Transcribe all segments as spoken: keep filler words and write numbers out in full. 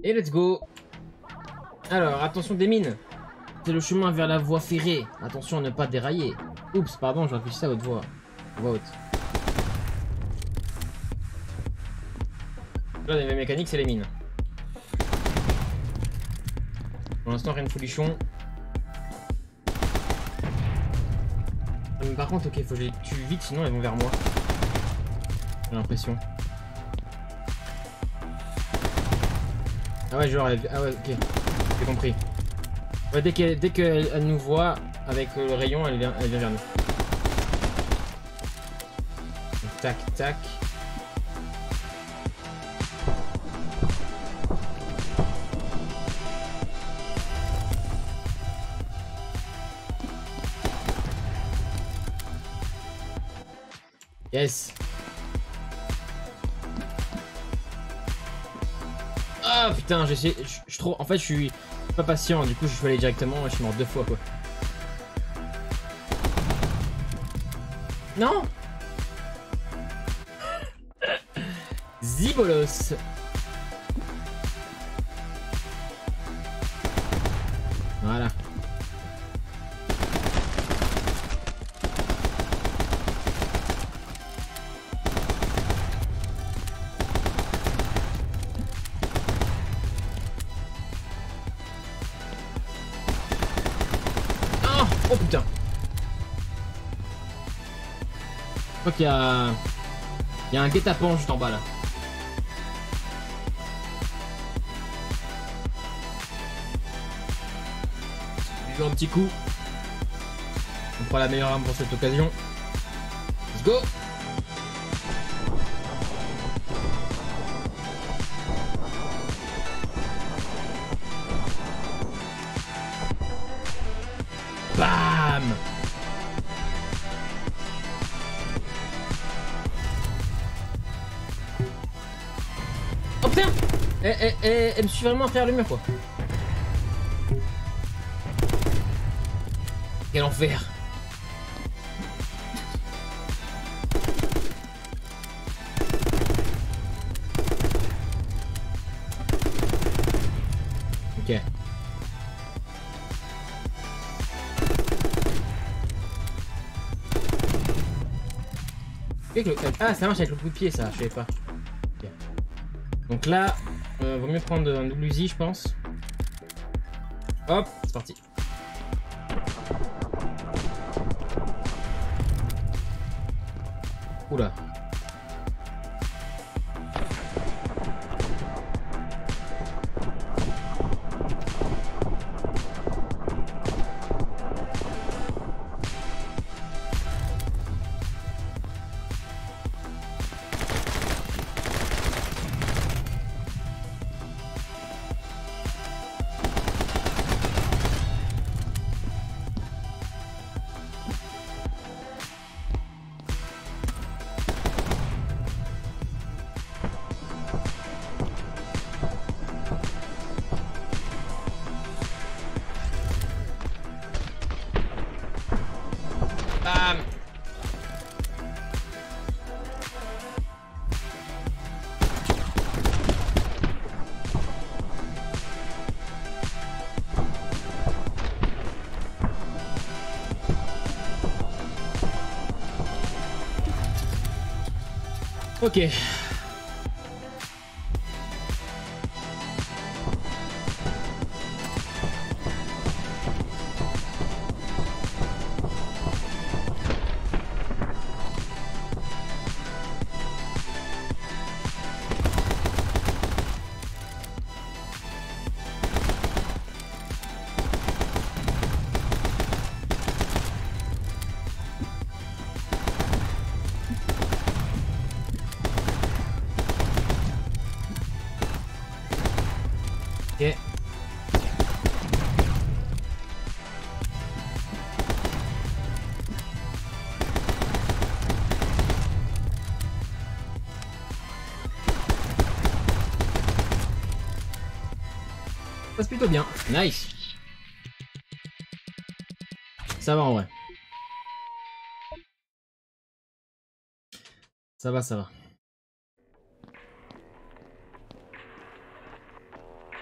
Et let's go. Alors, attention des mines. C'est le chemin vers la voie ferrée. Attention à ne pas dérailler. Oups, pardon, j'ai réfléchi à haute voix. Voix haute. Là, les mécaniques, c'est les mines. Pour l'instant, rien de folichon. Mais par contre, ok, faut que je les tue vite, sinon elles vont vers moi. J'ai l'impression. Ah ouais, genre, elle... ah ouais, ok. J'ai compris. Ouais, dès qu'elle dès qu'elle elle nous voit avec le rayon, elle vient, elle vient vers nous. Donc, tac, tac. Yes. Ah putain, j'essaie. Je suis trop. En fait, je suis pas patient. Du coup, je suis allé directement. Je suis mort deux fois quoi. Non. Zibolos. Voilà. Oh putain. Je crois qu'il y a... Il y a un guet-apens juste en bas là. Je lui joue un petit coup. On prend la meilleure arme pour cette occasion. Let's go. Bam. Oh putain. Elle, elle, elle, elle me suit vraiment à travers le mur quoi. Quel enfer. Ok. Ah, ça marche avec le coup de pied, ça, je savais pas. Okay. Donc là, euh, vaut mieux prendre un double Uzi, je pense. Hop, c'est parti. Oula. Bam. Ok. Ok. Ça passe plutôt bien. Nice. Ça va en vrai. Ça va, ça va.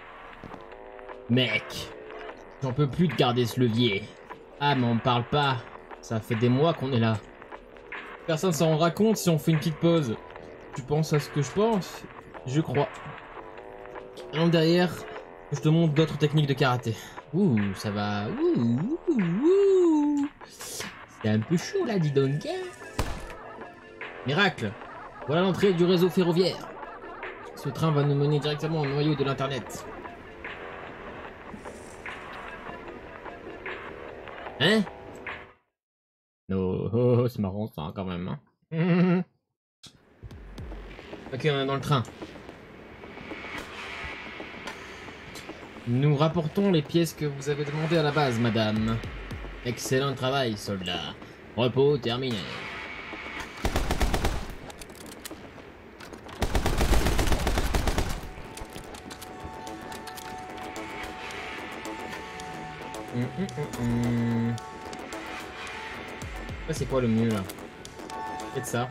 Mec, j'en peux plus de garder ce levier. Ah, mais on me parle pas. Ça fait des mois qu'on est là. Personne s'en rendra compte si on fait une petite pause. Tu penses à ce que je pense? Je crois. Allons derrière, je te montre d'autres techniques de karaté. Ouh, ça va. Ouh, ouh, ouh. C'est un peu chaud là, dis donc. Miracle. Voilà l'entrée du réseau ferroviaire. Ce train va nous mener directement au noyau de l'internet. Hein? Non, oh, oh, c'est marrant ça quand même. Hein. Ok, on est dans le train. Nous rapportons les pièces que vous avez demandées à la base, madame. Excellent travail, soldat. Repos terminé. Hum, hum, hum, hum. Ça, c'est quoi le mieux là? Peut-être ça.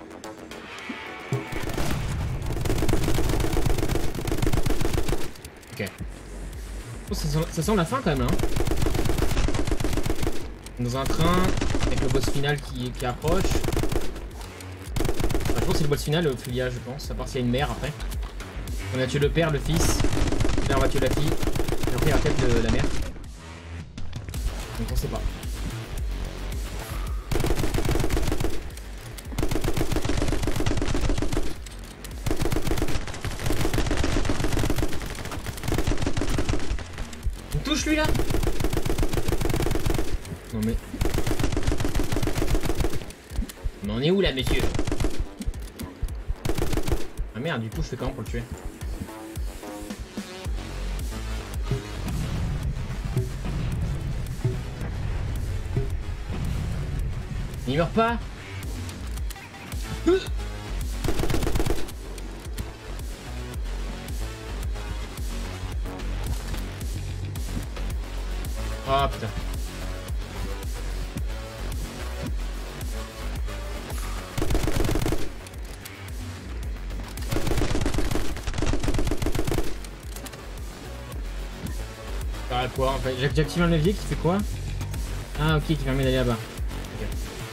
Ok. Oh, ça, sent, ça sent la fin quand même là. Hein. Dans un train, avec le boss final qui, qui approche. Enfin, je pense que c'est le boss final, au Filia, je pense. À part s'il y a une mère après. On a tué le père, le fils. Là, on va tuer la fille. Et après, il y a peut-être la mère. Donc, on sait pas. Il me touche lui là? Non mais... Mais on est où là, messieurs? Ah merde, du coup, je fais comment pour le tuer? Il meurt pas? Oh putain. Ah quoi en fait? J'active un levier qui fait quoi? Ah ok, qui permet d'aller là-bas. Okay.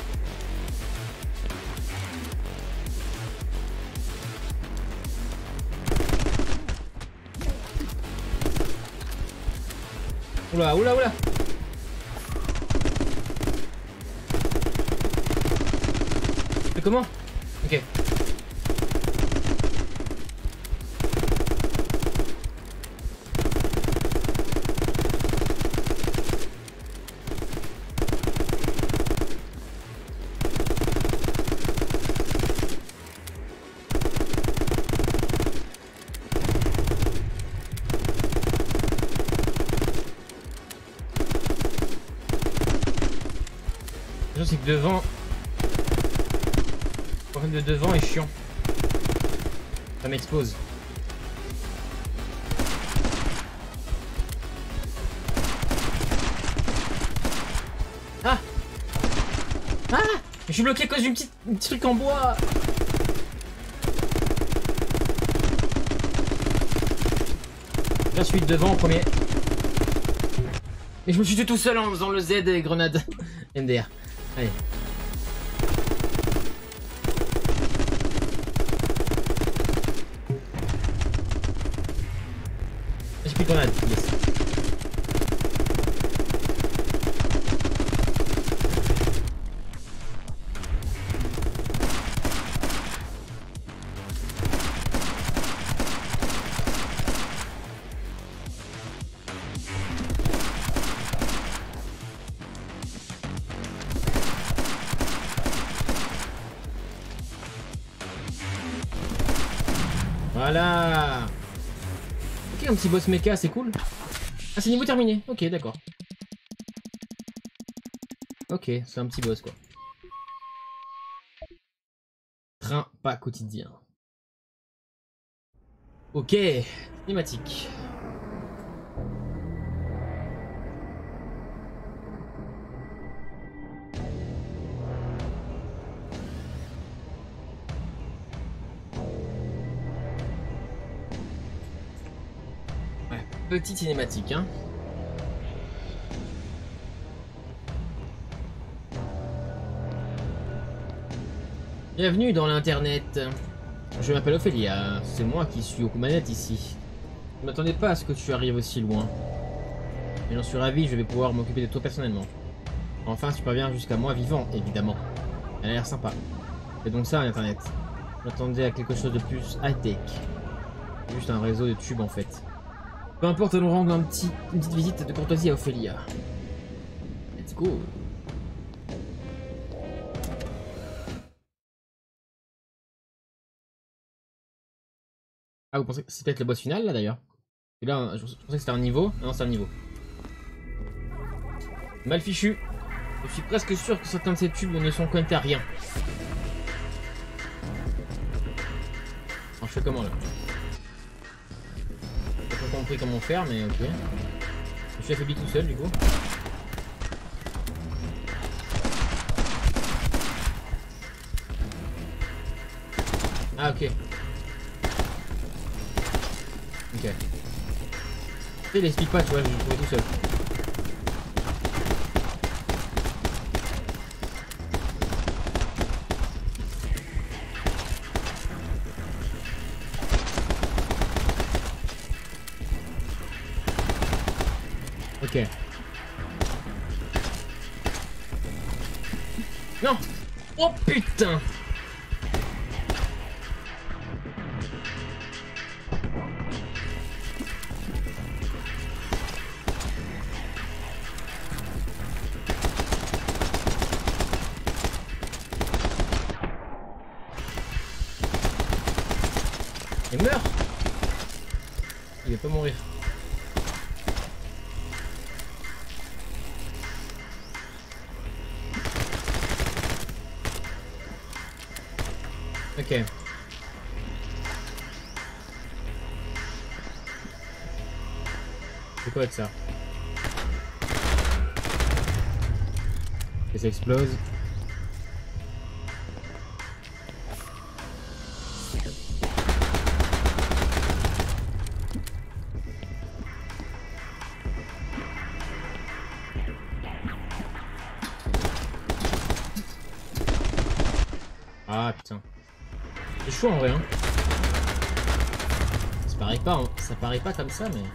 Oula, oula, oula. Mais comment? Ok. C'est que devant, le devant est chiant. Ça m'expose. Ah Ah Je suis bloqué à cause d'une petite un petit truc en bois. Là, je suis devant en premier. Mais je me suis tué tout seul en faisant le Z et grenade. M D R. Allez. J'ai pris grenade. Yes. Voilà. Ok, un petit boss mecha, c'est cool. Ah, c'est niveau terminé. Ok, d'accord. Ok, c'est un petit boss, quoi. Train pas quotidien. Ok, cinématique. petite cinématique, hein. Bienvenue dans l'internet. Je m'appelle Ophélia, c'est moi qui suis aux manettes ici. Je ne m'attendais pas à ce que tu arrives aussi loin. Mais j'en suis ravi, je vais pouvoir m'occuper de toi personnellement. Enfin, tu parviens jusqu'à moi vivant, évidemment. Elle a l'air sympa. C'est donc ça, l'internet. Je m'attendais à quelque chose de plus high-tech. Juste un réseau de tubes en fait. Peu importe, allons rendre un petit, une petite visite de courtoisie à Ophélia. Let's go. Ah, vous pensez que c'est peut-être le boss final là d'ailleurs? Et là, je pensais que c'était un niveau. Ah non, c'est un niveau. Mal fichu. Je suis presque sûr que certains de ces tubes ne sont connectés à rien. Alors, je fais comment là? J'ai pas compris comment faire, mais ok. Je suis affaibli tout seul du coup. Ah ok. Ok. Il explique pas, tu vois, je le trouvais tout seul. Ok. Non! Oh putain! Il meurt! Il va pas mourir. Ok. C'est quoi de ça? Et ça explose. Ah putain. C'est chaud en vrai hein. Ça paraît pas, hein. Ça paraît pas comme ça mais...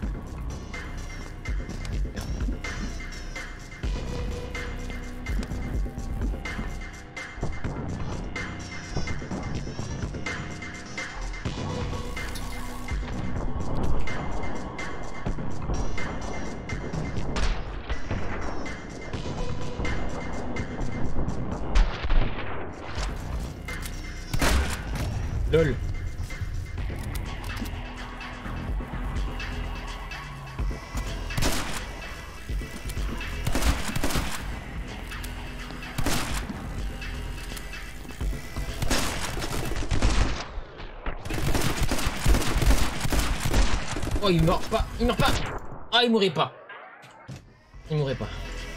Lol. Oh il meurt pas, il meurt pas. Ah il mourrait pas. Il mourrait pas.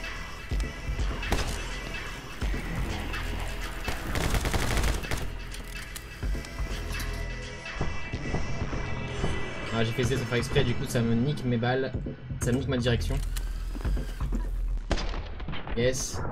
Ah, j'ai fait ça sans faire exprès, du coup ça me nique mes balles, ça me nique ma direction. Yes.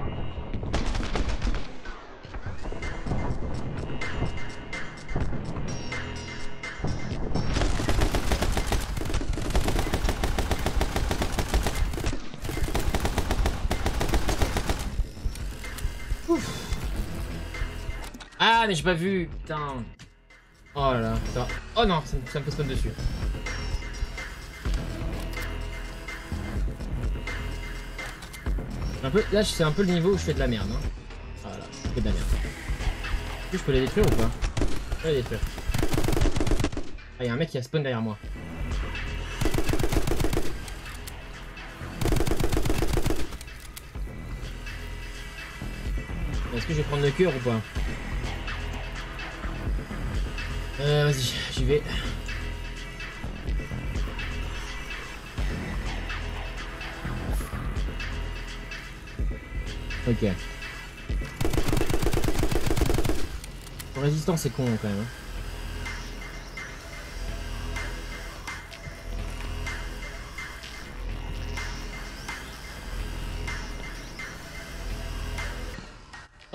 Ouf. Ah mais j'ai pas vu, putain. Oh là là, ça... Oh non, ça, ça me pose pas dessus. Un peu, là c'est un peu le niveau où je fais de la merde. Hein. Voilà, je fais de la merde. Est-ce que je peux les détruire ou pas? Je peux les détruire. Ah, y'a un mec qui a spawn derrière moi. Est-ce que je vais prendre le cœur ou pas? Euh, vas-y, j'y vais. Ok. Pour résistance, c'est con quand même.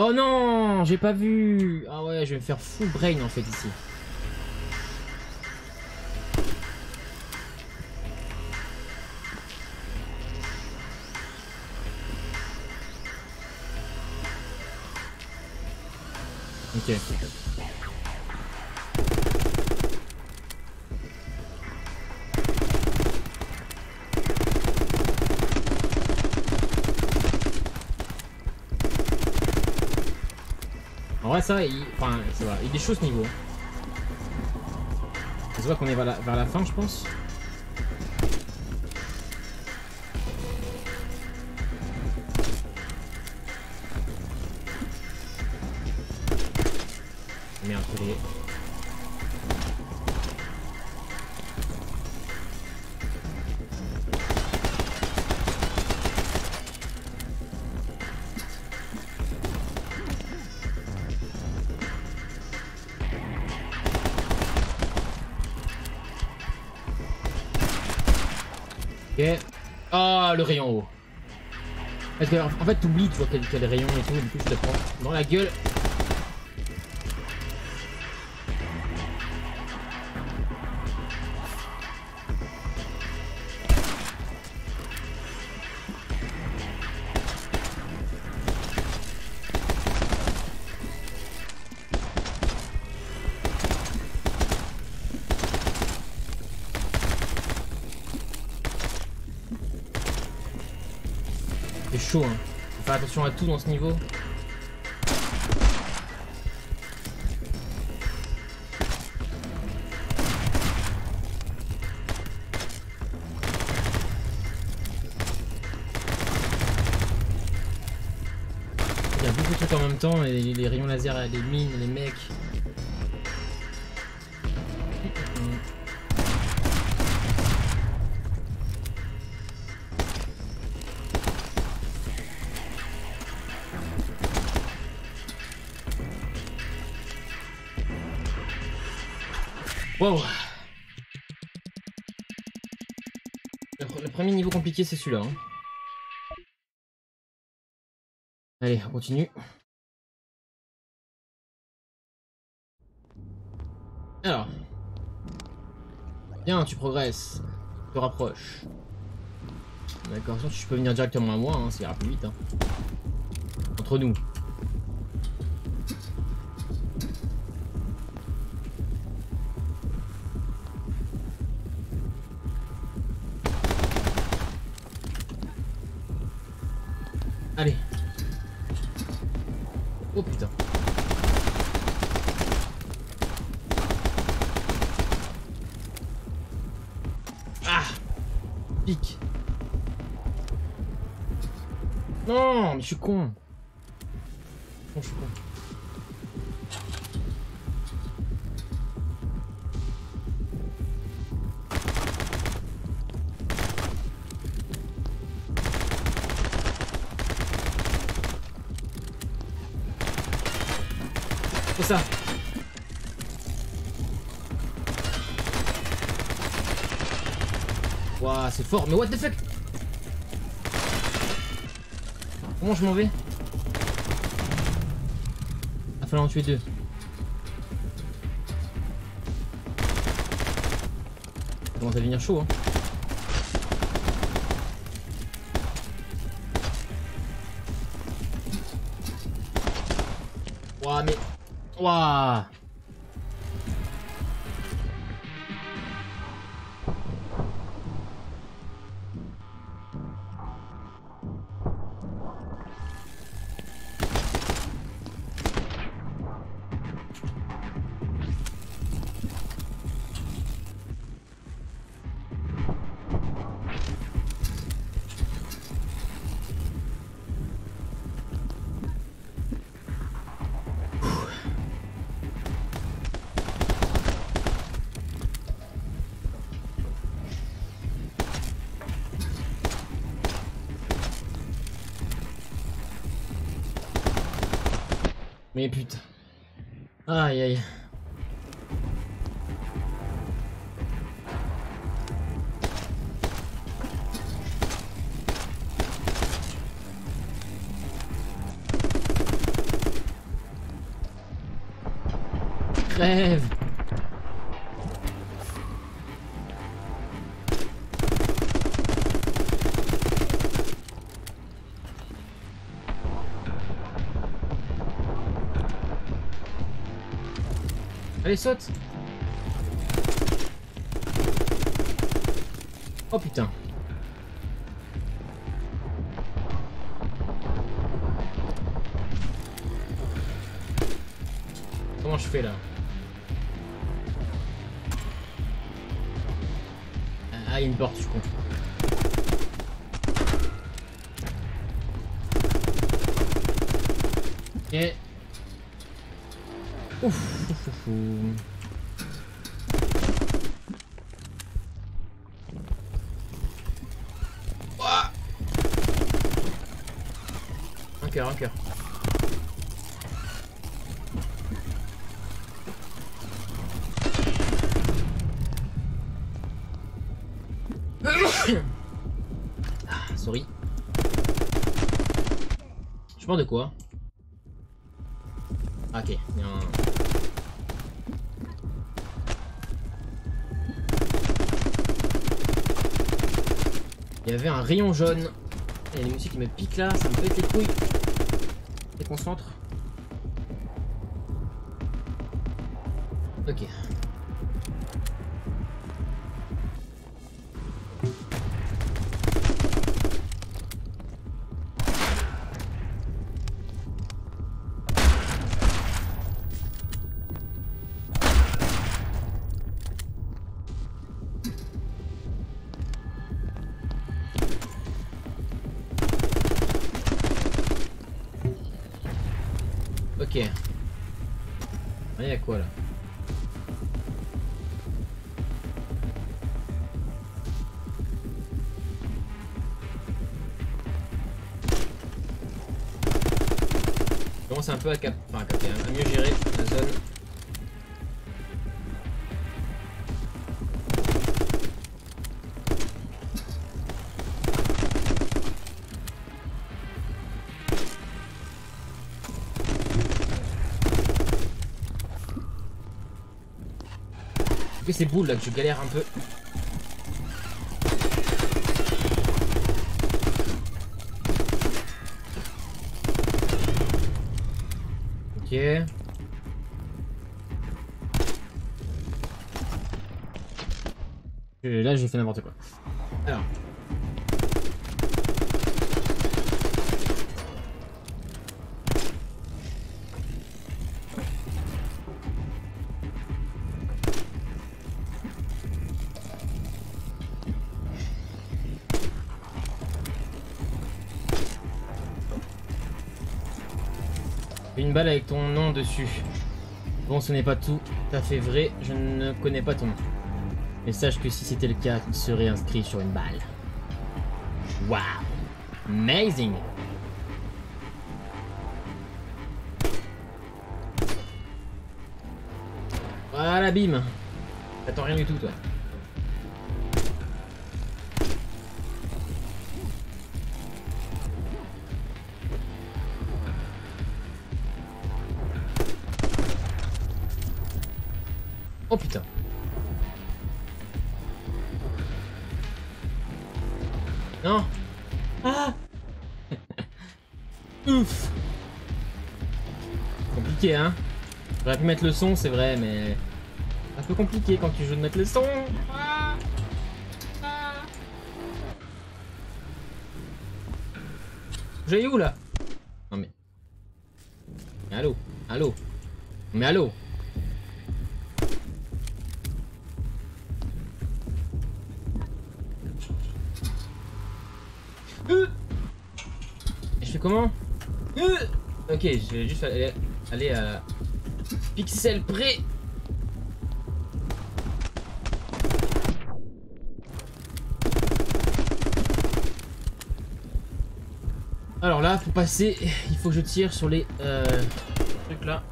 Oh non, j'ai pas vu. Ah ouais, je vais me faire full brain en fait ici. Ok. En vrai, ça, il... enfin, ça va. Il est chaud ce niveau. Ça se voit qu'on est vers la... vers la fin, je pense. Merde, je l'ai. Ok. Ah, le rayon haut. Parce que, en fait, t'oublies, tu vois, quel, quel rayon et tout, du coup, je te prends dans la gueule. C'est chaud, hein. Faut faire attention à tout dans ce niveau. Il y a beaucoup de trucs en même temps, et les rayons laser, les mines, les mecs. Wow. Le, le premier niveau compliqué, c'est celui-là. Hein. Allez, on continue. Alors. Bien, tu progresses. Tu te rapproches. D'accord, tu peux venir directement à moi, hein, ça ira plus vite. Hein. Entre nous. Allez. Oh putain. Ah. Pique. Non, mais je suis con. Non, je suis con. C'est ça. Waouh, c'est fort. Mais what the fuck? Comment je m'en vais? Il va falloir en tuer deux. Ça commence à devenir chaud, hein. Waouh, mais... Waouh. Mais putain. Aïe aïe. Crève. Allez, saute. Oh putain. Comment je fais là? Ah, il y a une porte, je suis con. Ok. Ouf, ouf, ouf, ouf. Ouah. Un cœur, un cœur. Ah, sorry. Je parle de quoi? Ah, ok, il y a un... Il y avait un rayon jaune. Il y a les musiques qui me piquent là, ça me pète les couilles. Déconcentre. Ok. Ok. Il y a quoi là? Je commence un peu à cap... enfin, à capter, hein, à mieux gérer la zone. Ces boules là que je galère un peu. Ok. Et là j'ai fait n'importe quoi. Alors. Une balle avec ton nom dessus. Bon, ce n'est pas tout à fait vrai, je ne connais pas ton nom. Mais sache que si c'était le cas, il serait inscrit sur une balle. Wow! Amazing! Voilà, bim! T'attends rien du tout, toi. Oh putain. Non. Ah. Ouf. Compliqué, hein. J'aurais pu mettre le son, c'est vrai, mais... un peu compliqué quand tu joues de mettre le son. Ah. Ah. J'ai où, là? Non, mais... mais allô. Allô. Mais allô. Euh. Et je fais comment? euh. Ok, je vais juste aller, aller à pixel près. Alors là, pour passer, il faut que je tire sur les euh, trucs là.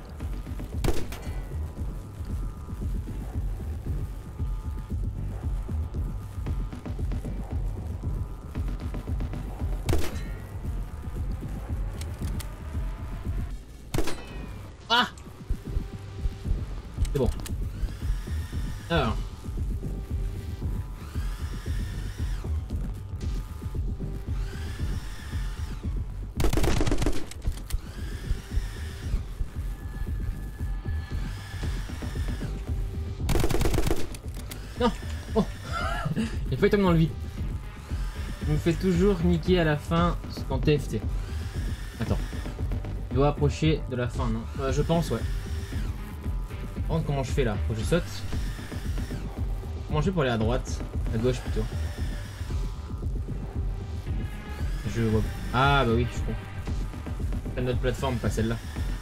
Ah! C'est bon. Non. Oh. Il faut tomber dans le vide. Je me fais toujours niquer à la fin quand T F T. Attends. Je dois approcher de la fin, non euh, Je pense, ouais. Par contre, comment je fais là? Faut que je saute. Comment je fais pour aller à droite? À gauche plutôt. Je vois. Ah bah oui, je comprends. C'est notre plateforme, pas celle-là.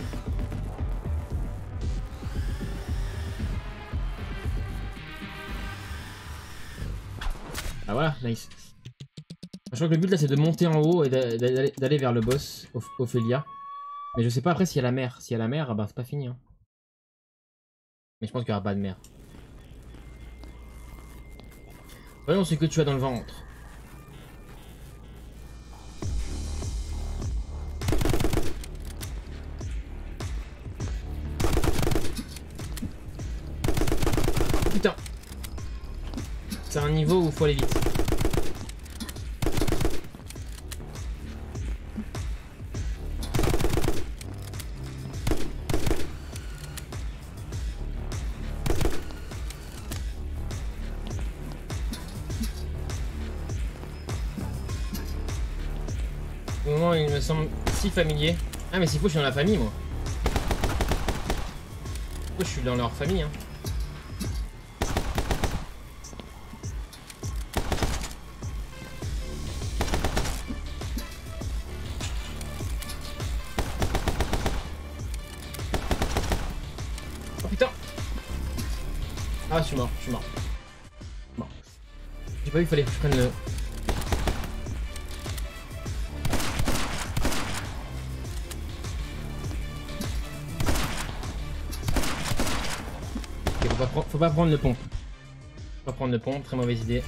Ah voilà, nice. Je crois que le but là c'est de monter en haut et d'aller vers le boss, Ophélia. Mais je sais pas après s'il y a la mer. S'il y a la mer, bah c'est pas fini. Hein. Mais je pense qu'il n'y aura pas de mer. Voyons ce que tu as dans le ventre. Putain. C'est un niveau où il faut aller vite. Au moment il me semble si familier. Ah mais c'est fou, je suis dans la famille moi. Je suis dans leur famille hein. Oh putain. Ah je suis mort, je suis mort. Bon. J'ai pas vu qu'il fallait que je prenne le... Faut pas, faut pas prendre le pont. Faut pas prendre le pont, très mauvaise idée.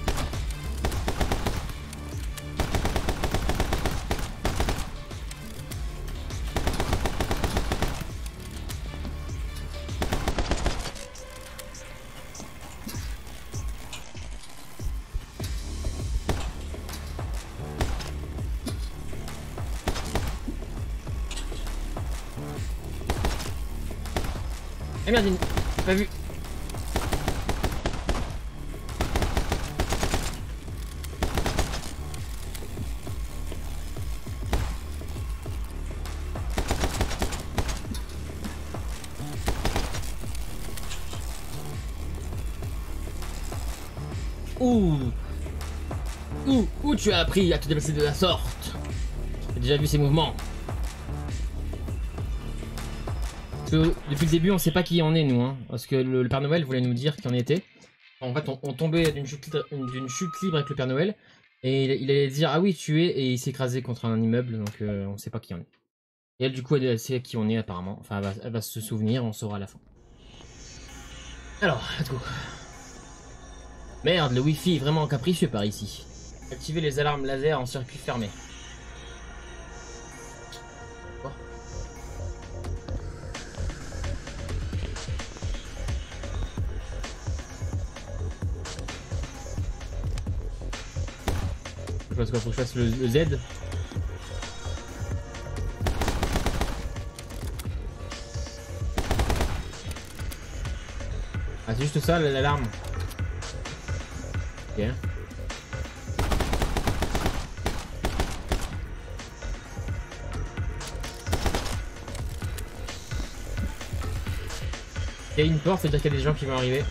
Eh merde, j'ai pas vu. Ouh. Ouh, où tu as appris à te déplacer de la sorte? J'ai déjà vu ces mouvements. Parce que depuis le début, on sait pas qui en est, nous. Hein, parce que le, le Père Noël voulait nous dire qui en était. En fait, on, on tombait d'une chute, d'une chute libre avec le Père Noël. Et il, il allait dire, ah oui, tu es. Et il s'est écrasé contre un immeuble. Donc euh, on sait pas qui en est. Et elle, du coup, elle sait qui on est, apparemment. Enfin, elle va, elle va se souvenir, on saura à la fin. Alors, let's go. Merde, le wifi est vraiment capricieux par ici. Activer les alarmes laser en circuit fermé. Quoi? Je pense qu'il faut que je fasse le, le Z. Ah, c'est juste ça l'alarme. Ok. Il y a une porte, c'est-à-dire qu'il y a des gens qui vont arriver.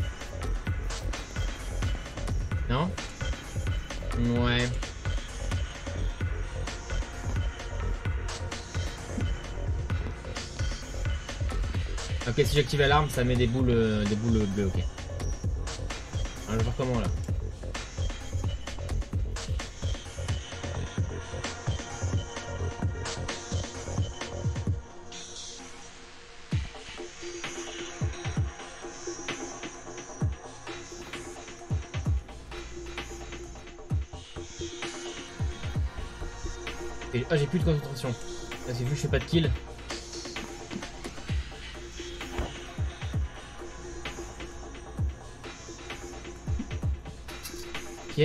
Non? Ouais. Ok, si j'active l'alarme, ça met des boules, euh, des boules bleues, ok. Alors, je vais voir comment là. Et, ah, j'ai plus de concentration. Là, c'est vu que je fais pas de kill. Ok.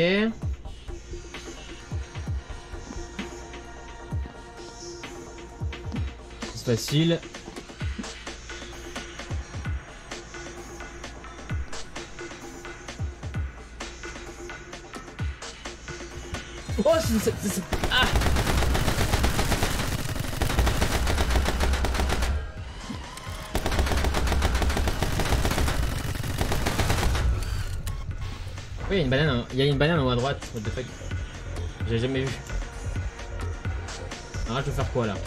C'est facile. Oh, c'est... c'est... Ah. Oui, il y a une banane, il y a une banane en haut à droite, what the fuck. J'ai jamais vu. Alors là, je vais faire quoi là?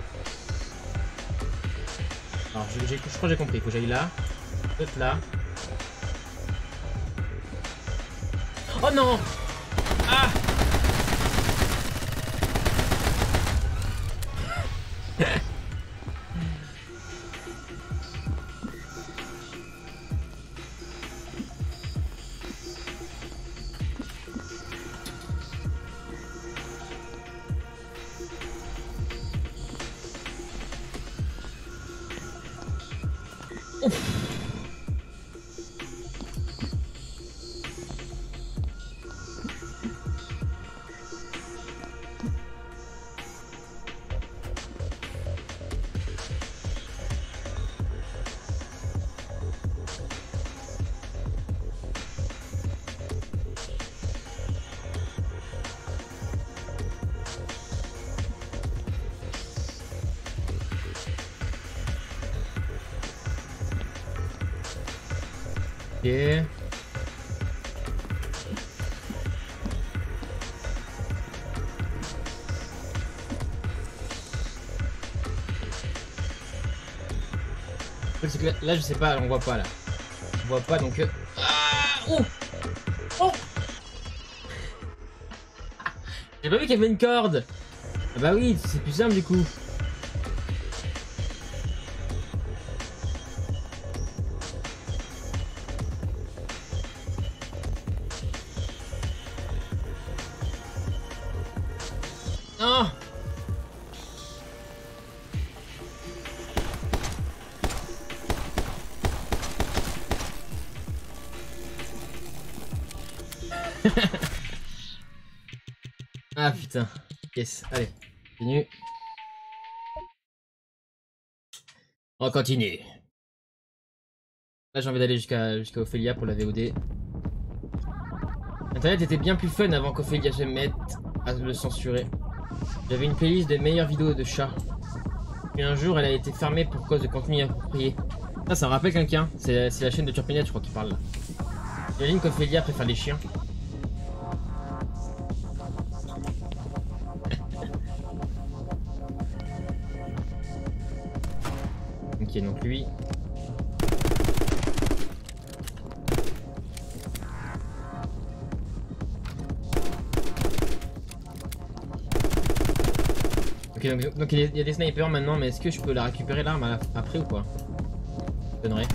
Alors, je, je crois que j'ai compris, faut que j'aille là, peut-être là. Oh non! Ah! Ok. C'est que là, là, je sais pas, on voit pas là. On voit pas donc. Euh... Ah oh oh j'ai pas vu qu'il y avait une corde. Ah bah oui, c'est plus simple du coup. Non. Ah putain. Yes, allez, continue. On continue. Là j'ai envie d'aller jusqu'à jusqu'à Ophélia pour la V O D. Internet était bien plus fun avant qu'Ophélia se mette à le censurer. J'avais une playlist de meilleures vidéos de chats. Puis un jour elle a été fermée pour cause de contenu inapproprié. Ça, ça me rappelle quelqu'un. C'est la chaîne de Turpinette je crois qui parle là. J'imagine qu'Ophélia préfère les chiens. Ok, donc lui. Ok, donc, donc il y a des snipers maintenant, mais est-ce que je peux la récupérer l'arme après ou quoi? Je donnerai.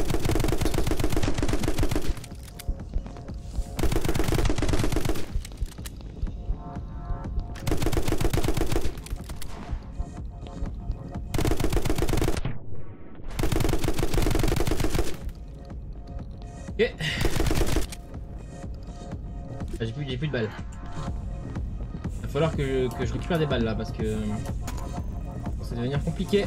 Ok. Ah, j'ai plus, j'ai plus de balles. Il va falloir que je, que je récupère des balles là parce que ça va devenir compliqué.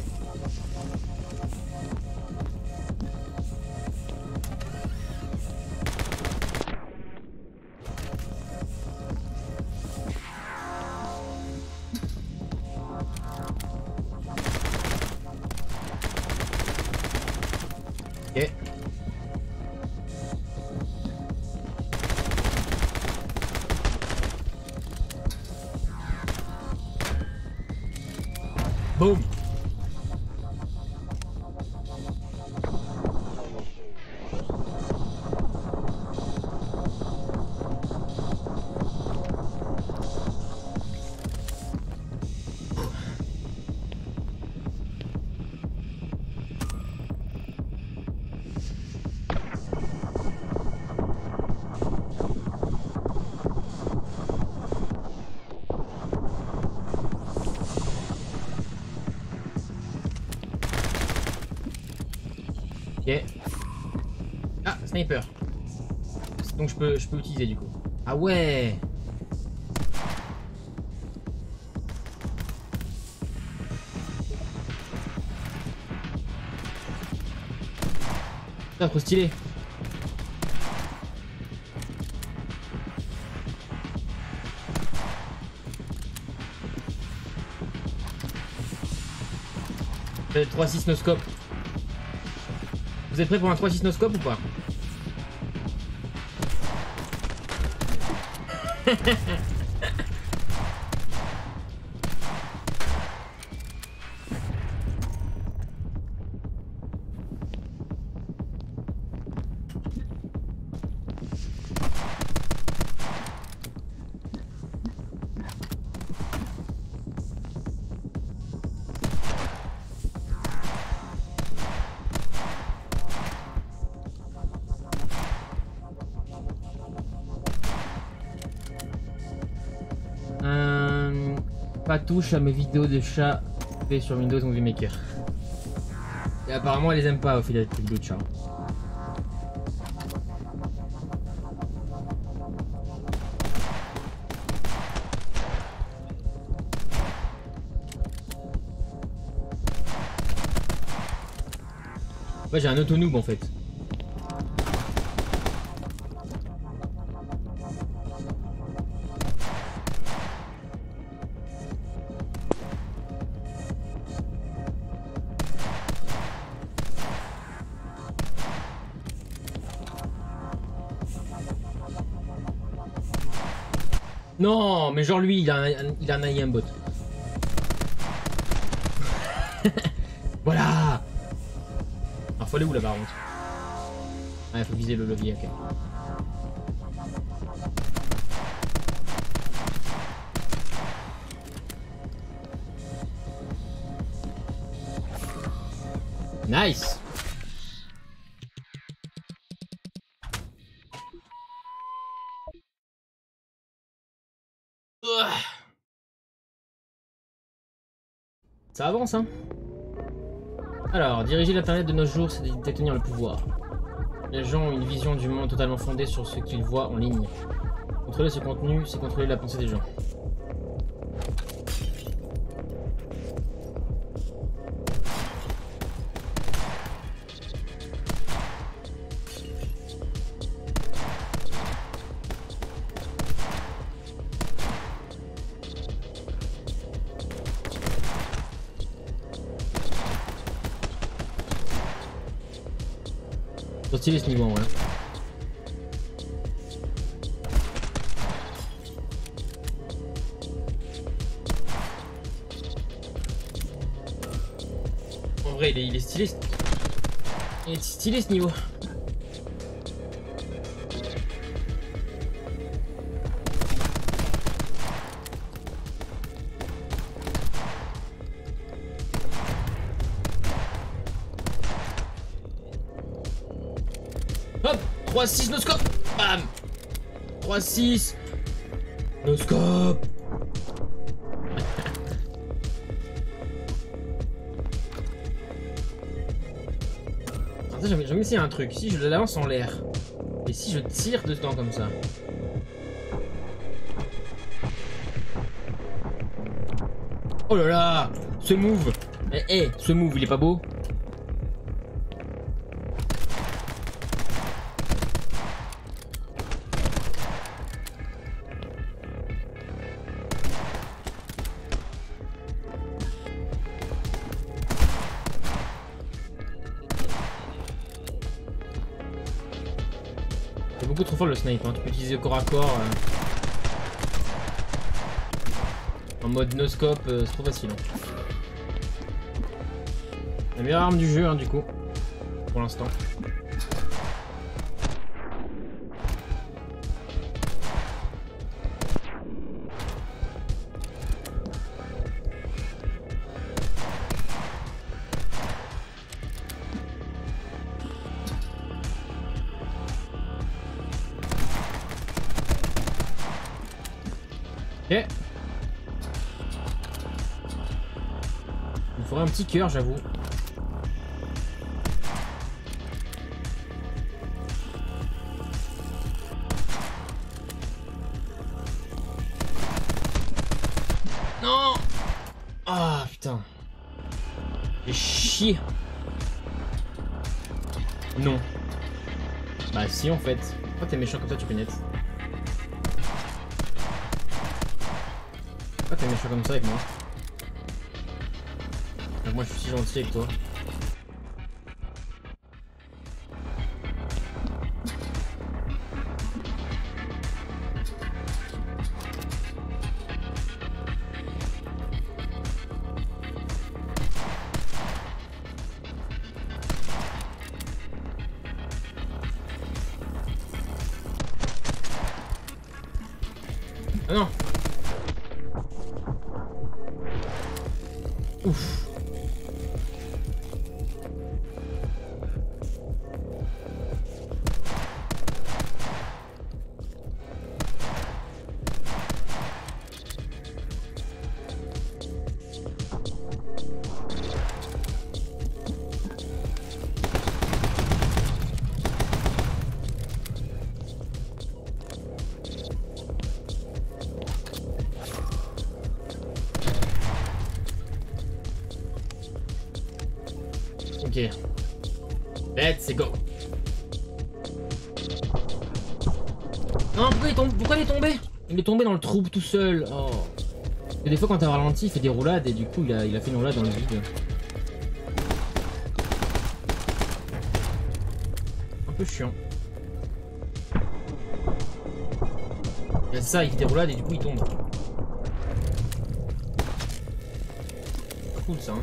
Ok. Boum. Ok. Ah, sniper. Donc je peux, je peux utiliser du coup. Ah ouais. Putain, trop stylé. trois six no-scope. Vous êtes prêts pour un trois six no-scope ou pas? Euh, pas touche à mes vidéos de chat fait sur Windows Movie Maker. Et apparemment elle les aime pas au final les vidéos de chat. Ouais, j'ai un auto-noob en fait. Non, mais genre lui, il a un, il a un aimbot. Voilà. Alors faut aller où là-bas, par contre? Ah, il faut viser le levier, ok. Nice. Ça avance, hein. Alors, diriger l'internet de nos jours, c'est détenir le pouvoir. Les gens ont une vision du monde totalement fondée sur ce qu'ils voient en ligne. Contrôler ce contenu, c'est contrôler la pensée des gens. Trop stylé ce niveau en vrai. En vrai il est, il est stylé. Il est stylé ce niveau. Hop, trois six no scope. Bam. trois six no scope. J'ai jamais essayé un truc. Si je la lance en l'air et si je tire dedans comme ça. Oh là là, ce move. Eh, eh, ce move, il est pas beau? C'est beaucoup trop fort le snipe, hein. Tu peux utiliser corps à corps euh, en mode no scope, euh, c'est trop facile. Hein. La meilleure arme du jeu, hein, du coup, pour l'instant. Ok. Il me faudrait un petit cœur, j'avoue. Non. Ah putain. J'ai chié. Non. Bah si en fait. Pourquoi t'es méchant comme ça, tu peux net? Pourquoi t'es méchant comme ça avec moi? Moi je suis si gentil avec toi. Ah non. Ouf. Ok. Let's go. Non, pourquoi il, tombe, pourquoi il est tombé? Il est tombé dans le trou tout seul. Oh. Et des fois quand t'as ralenti, il fait des roulades et du coup il a, il a fait une roulade dans le vide. Un peu chiant. C'est ça, il fait des roulades et du coup il tombe. Cool ça, hein.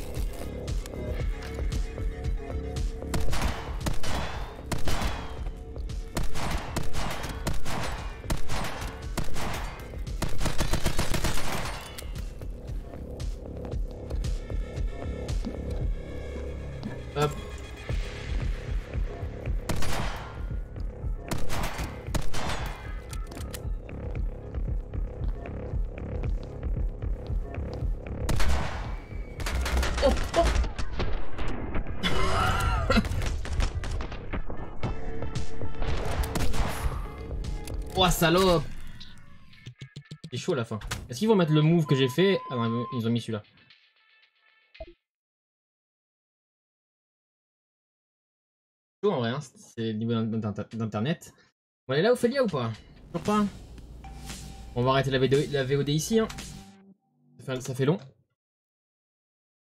Hop. Oh, oh. Oh salope. C'est chaud à la fin. Est-ce qu'ils vont mettre le move que j'ai fait? Ah non, ils ont mis celui-là. Chaud en vrai, hein. C'est le niveau d'internet. On est là, Ophélia, ou pas? Toujours pas. On va arrêter la V O D, la V O D ici, hein. Ça fait, ça fait long.